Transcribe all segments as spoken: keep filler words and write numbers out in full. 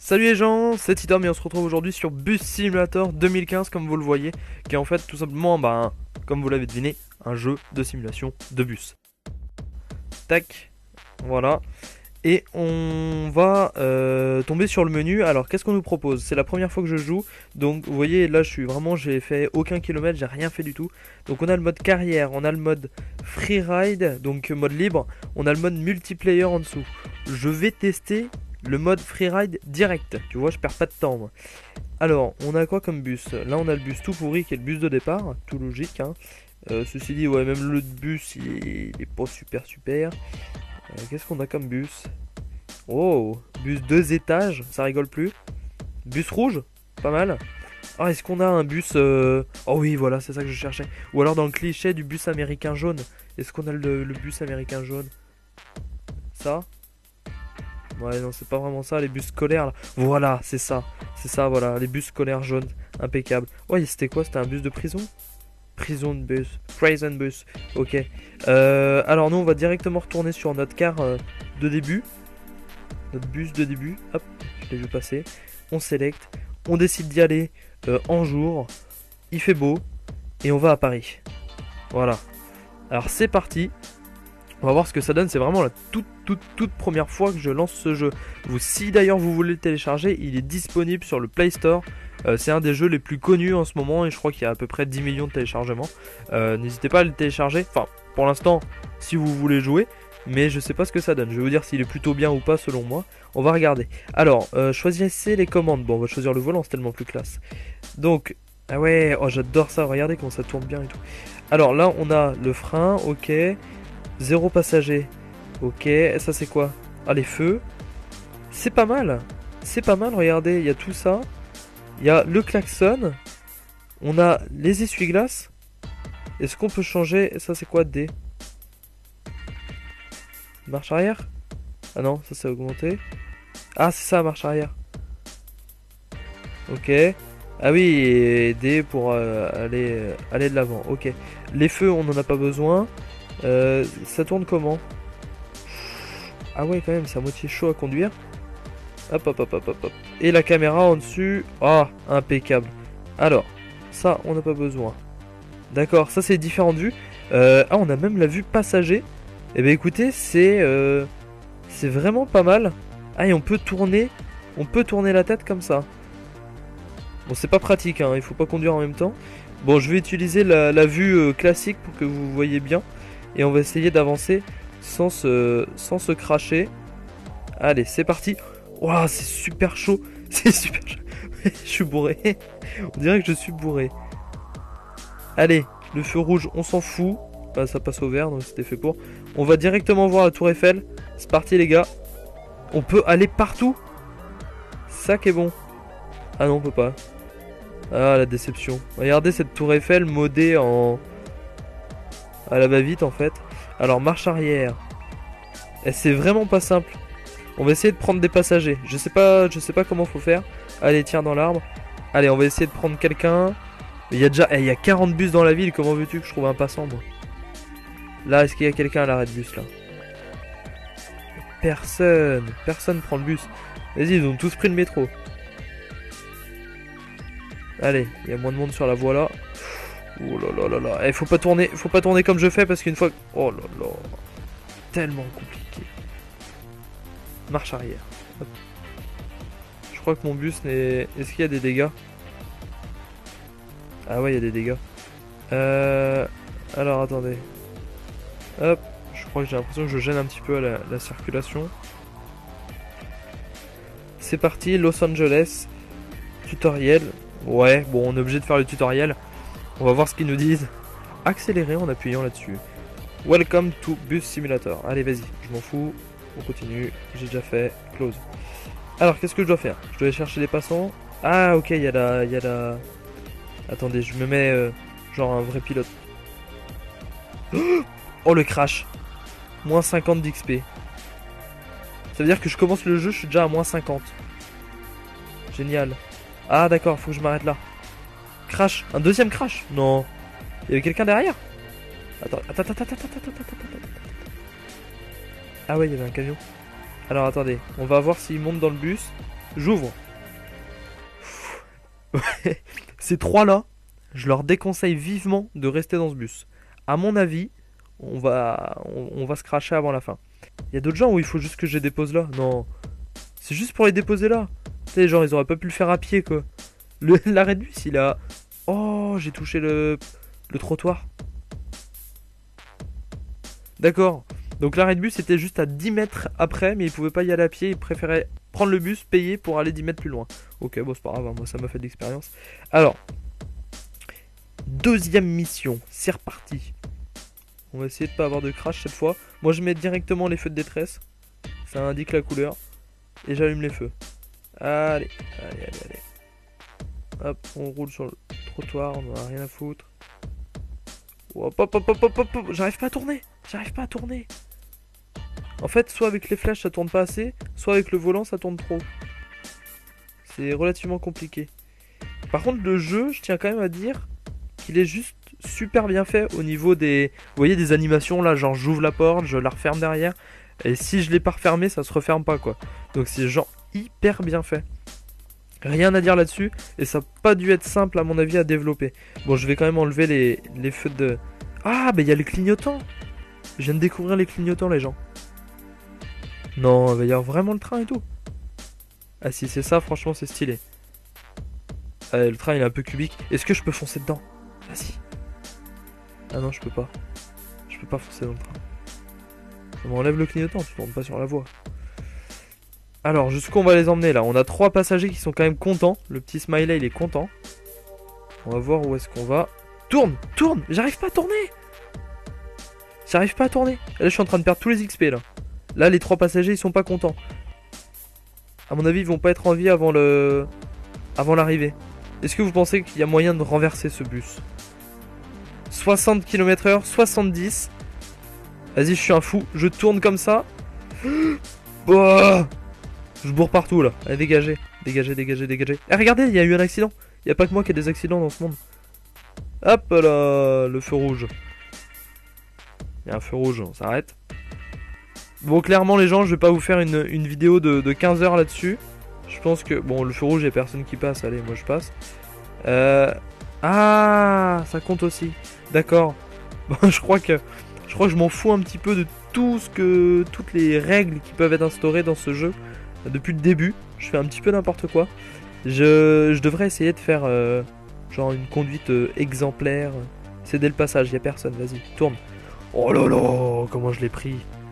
Salut les gens, c'est Tidom et on se retrouve aujourd'hui sur Bus Simulator deux mille quinze comme vous le voyez, qui est en fait tout simplement, bah, comme vous l'avez deviné, un jeu de simulation de bus. Tac, voilà. Et on va euh, tomber sur le menu. Alors qu'est-ce qu'on nous propose? C'est la première fois que je joue, donc vous voyez là je suis vraiment, j'ai fait aucun kilomètre, j'ai rien fait du tout. Donc on a le mode carrière, on a le mode freeride, donc mode libre, on a le mode multiplayer en dessous. Je vais tester le mode freeride direct, tu vois, je perds pas de temps moi. Alors on a quoi comme bus? Là on a le bus tout pourri qui est le bus de départ, tout logique hein. Euh, ceci dit, ouais, même le bus il est, il est pas super super. Euh, Qu'est-ce qu'on a comme bus? Oh, bus deux étages, ça rigole plus. Bus rouge, pas mal. Ah, est-ce qu'on a un bus euh... Oh oui, voilà, c'est ça que je cherchais. Ou alors dans le cliché du bus américain jaune. Est-ce qu'on a le, le bus américain jaune? Ça? Ouais, non, c'est pas vraiment ça, les bus scolaires là. Voilà, c'est ça. C'est ça, voilà, les bus scolaires jaunes. Impeccable. Ouais, c'était quoi? C'était un bus de prison? Prison de bus. Prison bus. Ok. Euh, alors, nous, on va directement retourner sur notre car euh, de début. Notre bus de début. Hop, je l'ai vu passer. On sélecte. On décide d'y aller euh, en jour. Il fait beau. Et on va à Paris. Voilà. Alors, c'est parti. On va voir ce que ça donne, c'est vraiment la toute toute toute première fois que je lance ce jeu. Vous, si d'ailleurs vous voulez le télécharger, il est disponible sur le Play Store. Euh, c'est un des jeux les plus connus en ce moment et je crois qu'il y a à peu près dix millions de téléchargements. Euh, N'hésitez pas à le télécharger, enfin pour l'instant si vous voulez jouer, mais je sais pas ce que ça donne. Je vais vous dire s'il est plutôt bien ou pas selon moi. On va regarder. Alors, euh, choisissez les commandes. Bon, on va choisir le volant, c'est tellement plus classe. Donc, ah ouais, oh j'adore ça, regardez comment ça tourne bien et tout. Alors là on a le frein, ok. Zéro passager. Ok, ça c'est quoi? Ah, les feux. C'est pas mal. C'est pas mal, regardez, il y a tout ça. Il y a le klaxon. On a les essuie-glaces. Est-ce qu'on peut changer? Ça c'est quoi? D. Marche arrière? Ah non, ça c'est augmenté. Ah, c'est ça, marche arrière. Ok. Ah oui, et D pour euh, aller, euh, aller de l'avant. Ok. Les feux, on n'en a pas besoin. Euh, ça tourne comment? Ah ouais, quand même, c'est à moitié chaud à conduire. Hop, hop, hop, hop, hop, hop. Et la caméra en dessus. Ah, impeccable. Alors, ça, on n'a pas besoin. D'accord, ça c'est différentes vues. Euh, ah, on a même la vue passager. Eh bien, écoutez, c'est euh, c'est vraiment pas mal. Ah, et on peut tourner, on peut tourner la tête comme ça. Bon, c'est pas pratique, hein, il faut pas conduire en même temps. Bon, je vais utiliser la, la vue euh, classique pour que vous voyez bien. Et on va essayer d'avancer sans se, sans se cracher. Allez, c'est parti. Waouh, c'est super chaud. C'est super chaud. Je suis bourré. On dirait que je suis bourré. Allez, le feu rouge, on s'en fout. Bah, ça passe au vert, donc c'était fait pour. On va directement voir la tour Eiffel. C'est parti, les gars. On peut aller partout. Ça qui est bon. Ah non, on peut pas. Ah, la déception. Regardez cette tour Eiffel modée en... à la va-vite en fait. Alors marche arrière. Et c'est vraiment pas simple. On va essayer de prendre des passagers. Je sais pas, je sais pas comment faut faire. Allez, tiens dans l'arbre. Allez, on va essayer de prendre quelqu'un. Il y a déjà, eh, il y a quarante bus dans la ville. Comment veux-tu que je trouve un passant moi? Là, est-ce qu'il y a quelqu'un à l'arrêt de bus là? Personne. Personne prend le bus. Vas-y, ils ont tous pris le métro. Allez, il y a moins de monde sur la voie là. Oh là là là là. Eh, faut pas tourner, faut pas tourner comme je fais parce qu'une fois... Oh là là. Tellement compliqué. Marche arrière. Hop. Je crois que mon bus n'est... Est-ce qu'il y a des dégâts? Ah ouais, il y a des dégâts. Euh... Alors, attendez. Hop. Je crois que j'ai l'impression que je gêne un petit peu la, la circulation. C'est parti, Los Angeles. Tutoriel. Ouais, bon, on est obligé de faire le tutoriel. On va voir ce qu'ils nous disent. Accélérer en appuyant là-dessus. Welcome to Bus Simulator. Allez, vas-y, je m'en fous. On continue. J'ai déjà fait. Close. Alors, qu'est-ce que je dois faire? Je dois aller chercher des passants. Ah, ok, il y a la... Il y a la... Attendez, je me mets euh, genre un vrai pilote. Oh, le crash. Moins cinquante d'X P. Ça veut dire que je commence le jeu, je suis déjà à moins cinquante. Génial. Ah, d'accord, faut que je m'arrête là. Crash, un deuxième crash? Non. Il y avait quelqu'un derrière? Attends, attends, attends, attends, attends, attends, attends, attends. Ah ouais, il y avait un camion. Alors attendez, on va voir s'il monte dans le bus. J'ouvre. Ces trois-là, je leur déconseille vivement de rester dans ce bus. À mon avis, on va, on, on va se cracher avant la fin. Il y a d'autres gens où il faut juste que je les dépose là. Non, c'est juste pour les déposer là. Tu sais, genre, ils auraient pas pu le faire à pied, quoi. L'arrêt de bus, il a... Oh, j'ai touché le, le trottoir. D'accord. Donc l'arrêt de bus était juste à dix mètres après, mais il pouvait pas y aller à pied. Il préférait prendre le bus, payer pour aller dix mètres plus loin. Ok, bon, c'est pas grave, hein, moi ça m'a fait de l'expérience. Alors, deuxième mission, c'est reparti. On va essayer de pas avoir de crash cette fois. Moi je mets directement les feux de détresse. Ça indique la couleur. Et j'allume les feux. Allez, allez, allez, allez. Hop, on roule sur le trottoir, on en a rien à foutre. Hop, hop, hop, hop, hop, hop, hop. J'arrive pas à tourner. J'arrive pas à tourner. En fait, soit avec les flèches ça tourne pas assez, soit avec le volant ça tourne trop. C'est relativement compliqué. Par contre, le jeu, je tiens quand même à dire qu'il est juste super bien fait au niveau des... Vous voyez des animations là, genre j'ouvre la porte, je la referme derrière. Et si je l'ai pas refermé, ça se referme pas quoi. Donc c'est genre hyper bien fait. Rien à dire là-dessus. Et ça n'a pas dû être simple à mon avis à développer. Bon, je vais quand même enlever les, les feux de... Ah, bah il y a les clignotants. Je viens de découvrir les clignotants les gens. Non, il va y avoir vraiment le train et tout. Ah si c'est ça, franchement c'est stylé. Allez, le train il est un peu cubique. Est-ce que je peux foncer dedans? Vas-y. Ah non, je peux pas. Je peux pas foncer dans le train. Ça m'enlève le clignotant, tu tournes pas sur la voie. Alors, jusqu'où on va les emmener là? On a trois passagers qui sont quand même contents. Le petit smiley il est content. On va voir où est-ce qu'on va. Tourne, tourne. J'arrive pas à tourner. J'arrive pas à tourner. Là je suis en train de perdre tous les X P là. Là les trois passagers ils sont pas contents. À mon avis ils vont pas être en vie avant le... Avant l'arrivée. Est-ce que vous pensez qu'il y a moyen de renverser ce bus? soixante kilomètres heure, soixante-dix. Vas-y, je suis un fou. Je tourne comme ça. Oh, je bourre partout là. Allez, dégagez. Dégagez, dégagez, dégagez. Eh, regardez, il y a eu un accident. Il n'y a pas que moi qui ai des accidents dans ce monde. Hop là, le feu rouge. Il y a un feu rouge, on s'arrête. Bon, clairement, les gens, je vais pas vous faire une, une vidéo de, de quinze heures là-dessus. Je pense que... Bon, le feu rouge, il n'y a personne qui passe. Allez, moi je passe. Euh... Ah, ça compte aussi. D'accord. Bon, je crois que... Je crois que je m'en fous un petit peu de tout ce que... Toutes les règles qui peuvent être instaurées dans ce jeu. Depuis le début. Je fais un petit peu n'importe quoi. Je, je devrais essayer de faire... Euh, genre une conduite euh, exemplaire. Céder le passage, il n'y a personne. Vas-y, tourne. Oh là là, comment je l'ai pris.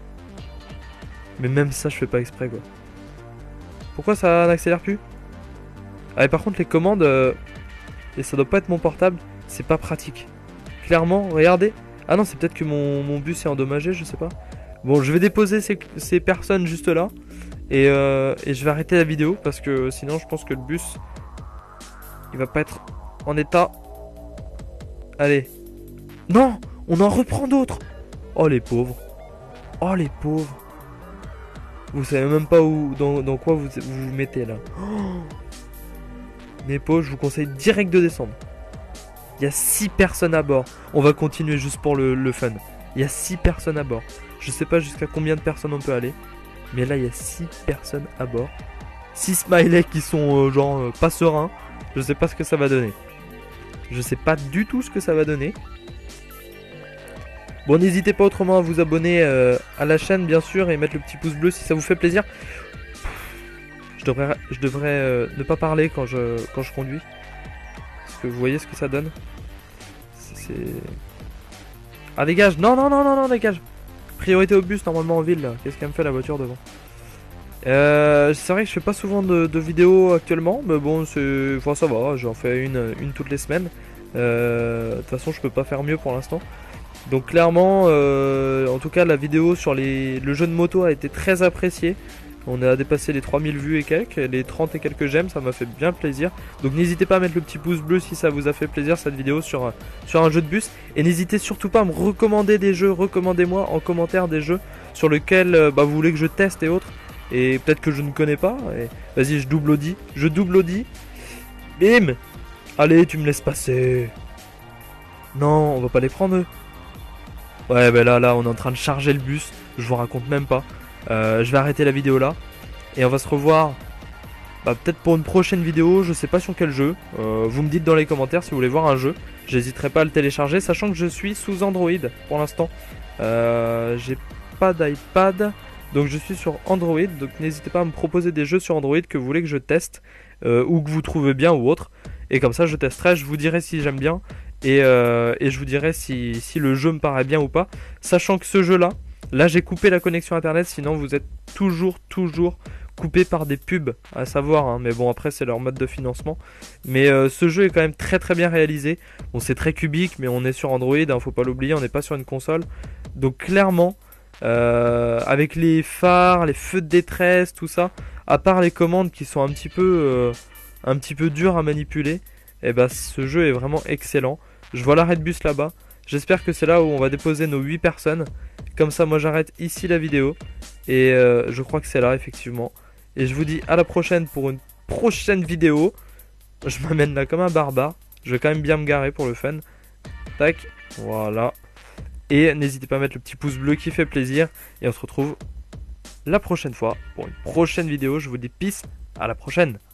Mais même ça, je fais pas exprès, quoi. Pourquoi ça n'accélère plus? Ah, et par contre, les commandes... Euh, et ça doit pas être mon portable. C'est pas pratique. Clairement, regardez. Ah non, c'est peut-être que mon, mon bus est endommagé, je sais pas. Bon, je vais déposer ces, ces personnes juste là. Et, euh, et je vais arrêter la vidéo. Parce que sinon, je pense que le bus... Il va pas être en état. Allez. Non, on en reprend d'autres. Oh, les pauvres. Oh, les pauvres. Vous savez même pas où, dans, dans quoi vous, vous vous mettez là. Oh, mes pauvres, je vous conseille direct de descendre. Il y a six personnes à bord. On va continuer juste pour le, le fun. Il y a six personnes à bord. Je sais pas jusqu'à combien de personnes on peut aller. Mais là, il y a six personnes à bord. six smileys qui sont euh, genre euh, pas sereins. Je sais pas ce que ça va donner. Je sais pas du tout ce que ça va donner. Bon, n'hésitez pas autrement à vous abonner euh, à la chaîne, bien sûr, et mettre le petit pouce bleu si ça vous fait plaisir. Je devrais, je devrais euh, ne pas parler quand je, quand je conduis. Parce que vous voyez ce que ça donne. C'est... Ah, dégage. Non, non, non, non, non, dégage. Priorité au bus, normalement en ville, là. Qu'est-ce qu'elle me fait, la voiture, devant? euh, C'est vrai que je fais pas souvent de, de vidéos actuellement. Mais bon, c'est... Enfin, ça va, j'en fais une, une toutes les semaines. Euh, de toute façon, je peux pas faire mieux pour l'instant. Donc clairement, euh, en tout cas la vidéo sur les, le jeu de moto a été très appréciée. On a dépassé les trois mille vues et quelques, les trente et quelques j'aime, ça m'a fait bien plaisir. Donc n'hésitez pas à mettre le petit pouce bleu si ça vous a fait plaisir cette vidéo sur, sur un jeu de bus. Et n'hésitez surtout pas à me recommander des jeux, recommandez-moi en commentaire des jeux sur lesquels bah, vous voulez que je teste et autres. Et peut-être que je ne connais pas. Vas-y, je double Audi, je double Audi. Bim. Allez, tu me laisses passer. Non, on va pas les prendre eux. Ouais, bah là, là, on est en train de charger le bus. Je vous raconte même pas. Euh, je vais arrêter la vidéo là. Et on va se revoir bah, peut-être pour une prochaine vidéo, je sais pas sur quel jeu. Euh, vous me dites dans les commentaires si vous voulez voir un jeu. J'hésiterai pas à le télécharger, sachant que je suis sous Android pour l'instant. Euh, J'ai pas d'iPad, donc je suis sur Android. Donc n'hésitez pas à me proposer des jeux sur Android que vous voulez que je teste, euh, ou que vous trouvez bien ou autre. Et comme ça je testerai, je vous dirai si j'aime bien. Et, euh, et je vous dirai si, si le jeu me paraît bien ou pas. Sachant que ce jeu là, là j'ai coupé la connexion internet, sinon vous êtes toujours, toujours coupé par des pubs, à savoir, hein, mais bon après c'est leur mode de financement. Mais euh, ce jeu est quand même très très bien réalisé. Bon c'est très cubique, mais on est sur Android, hein, faut pas l'oublier, on n'est pas sur une console. Donc clairement, euh, avec les phares, les feux de détresse, tout ça, à part les commandes qui sont un petit peu, euh, un petit peu dures à manipuler, et ben ce jeu est vraiment excellent. Je vois l'arrêt de bus là-bas. J'espère que c'est là où on va déposer nos huit personnes. Comme ça, moi j'arrête ici la vidéo. Et euh, je crois que c'est là, effectivement. Et je vous dis à la prochaine pour une prochaine vidéo. Je m'amène là comme un barbare. Je vais quand même bien me garer pour le fun. Tac, voilà. Et n'hésitez pas à mettre le petit pouce bleu qui fait plaisir. Et on se retrouve la prochaine fois pour une prochaine vidéo. Je vous dis peace, à la prochaine.